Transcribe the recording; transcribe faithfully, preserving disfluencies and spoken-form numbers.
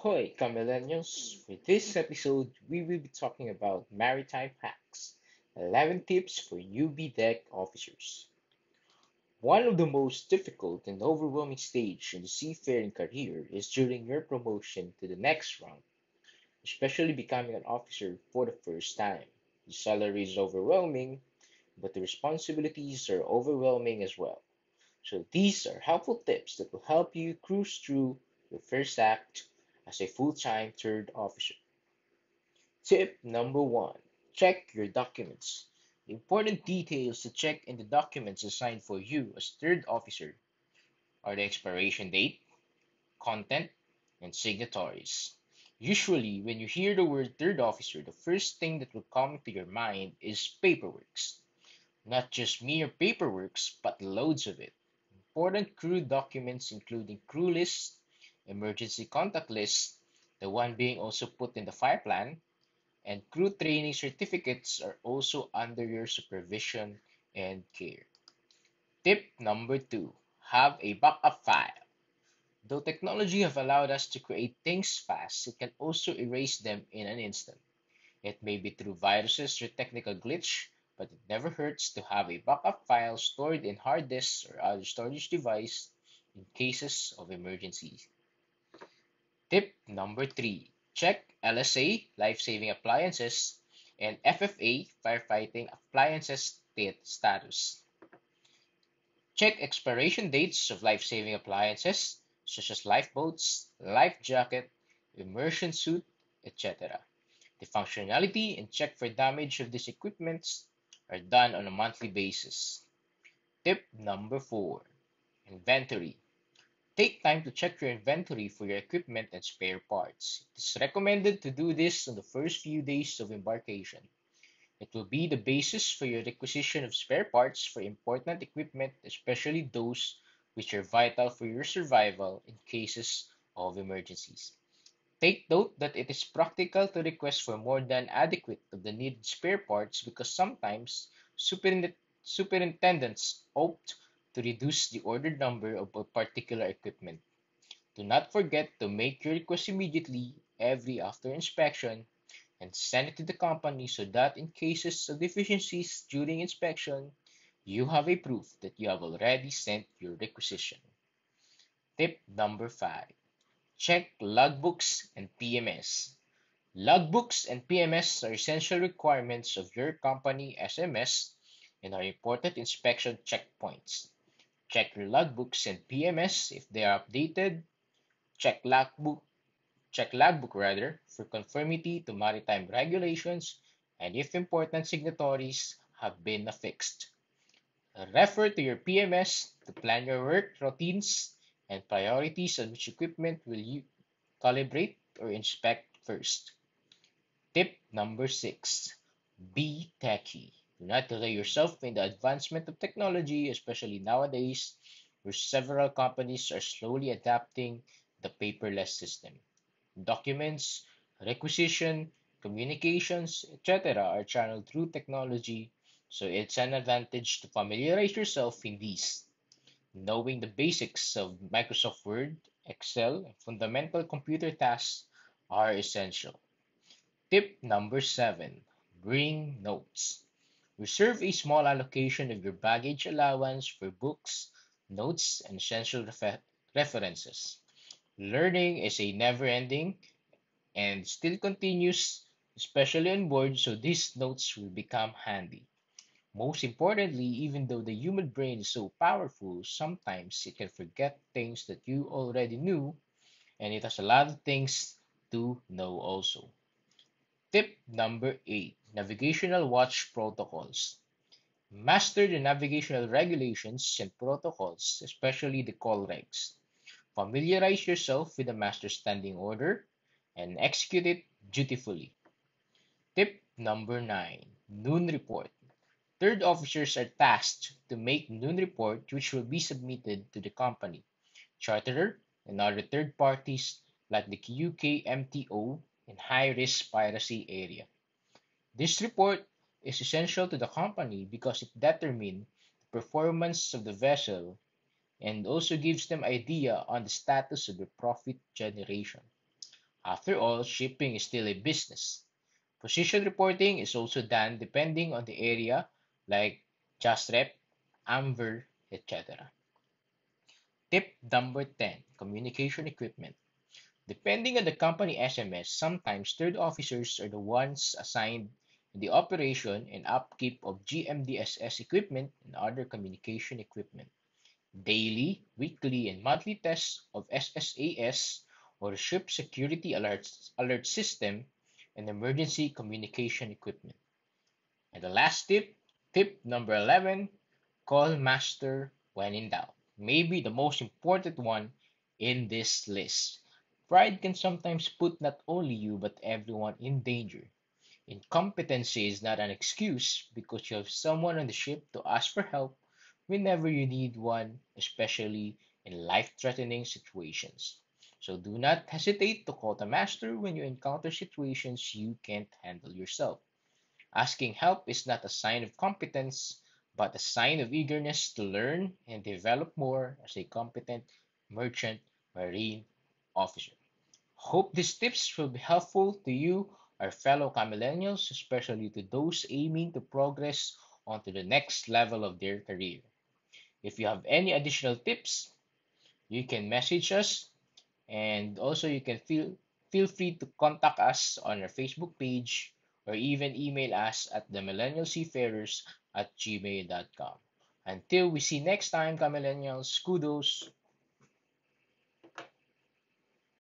Ahoy, Millennials! For this episode, we will be talking about maritime hacks, eleven tips for newbie deck officers. One of the most difficult and overwhelming stage in the seafaring career is during your promotion to the next rank, especially becoming an officer for the first time. The salary is overwhelming, but the responsibilities are overwhelming as well. So these are helpful tips that will help you cruise through your first act as a full-time third officer. Tip number one, check your documents. The important details to check in the documents assigned for you as third officer are the expiration date, content, and signatories. Usually, when you hear the word third officer, the first thing that will come to your mind is paperworks. Not just mere paperworks, but loads of it. Important crew documents including crew lists, emergency contact lists, the one being also put in the fire plan, and crew training certificates are also under your supervision and care. Tip number two, have a backup file. Though technology have allowed us to create things fast, it can also erase them in an instant. It may be through viruses or technical glitch, but it never hurts to have a backup file stored in hard disks or other storage device in cases of emergency. Tip number three, check L S A life-saving appliances and F F A firefighting appliances status. Check expiration dates of life-saving appliances such as lifeboats, life jacket, immersion suit, et cetera. The functionality and check for damage of these equipments are done on a monthly basis. Tip number four, inventory. Take time to check your inventory for your equipment and spare parts. It is recommended to do this on the first few days of embarkation. It will be the basis for your requisition of spare parts for important equipment, especially those which are vital for your survival in cases of emergencies. Take note that it is practical to request for more than adequate of the needed spare parts because sometimes superin- superintendents opt to reduce the ordered number of a particular equipment. Do not forget to make your request immediately every after inspection and send it to the company so that in cases of deficiencies during inspection, you have a proof that you have already sent your requisition. Tip number five, check logbooks and P M S. Logbooks and P M S are essential requirements of your company S M S and are important inspection checkpoints. Check your logbooks and P M S if they are updated. Check logbook, check logbook rather for conformity to maritime regulations and if important signatories have been affixed. Refer to your P M S to plan your work routines and priorities on which equipment will you calibrate or inspect first. Tip number six, be techy. Do not delay yourself in the advancement of technology, especially nowadays, where several companies are slowly adapting the paperless system. Documents, requisition, communications, et cetera are channeled through technology, so it's an advantage to familiarize yourself in these. Knowing the basics of Microsoft Word, Excel, and fundamental computer tasks are essential. Tip number seven, bring notes. Reserve a small allocation of your baggage allowance for books, notes, and essential refer- references. Learning is a never ending and still continues, especially on board, so these notes will become handy. Most importantly, even though the human brain is so powerful, sometimes it can forget things that you already knew, and it has a lot of things to know also. Tip number eight, navigational watch protocols. Master the navigational regulations and protocols, especially the call regs. Familiarize yourself with the master standing order and execute it dutifully. Tip number nine, noon report. Third officers are tasked to make noon report which will be submitted to the company, charterer, and other third parties like the U K M T O in high-risk piracy area. This report is essential to the company because it determines the performance of the vessel and also gives them idea on the status of the profit generation. After all, shipping is still a business. Position reporting is also done depending on the area, like JustRep, Amber, et cetera. Tip number ten, communication equipment. Depending on the company S M S, sometimes third officers are the ones assigned in the operation and upkeep of G M D S S equipment and other communication equipment. Daily, weekly, and monthly tests of S S A S or Ship Security Alerts, Alert System and emergency communication equipment. And the last tip, tip number eleven, call master when in doubt. Maybe the most important one in this list. Pride can sometimes put not only you but everyone in danger. Incompetency is not an excuse because you have someone on the ship to ask for help whenever you need one, especially in life threatening situations. So do not hesitate to call the master when you encounter situations you can't handle yourself. Asking help is not a sign of competence, but a sign of eagerness to learn and develop more as a competent merchant marine officer. Hope these tips will be helpful to you, our fellow millennials, especially to those aiming to progress onto the next level of their career. If you have any additional tips, you can message us, and also you can feel feel free to contact us on our Facebook page or even email us at the millennial seafarers at gmail dot com. Until we see next time, millennials, kudos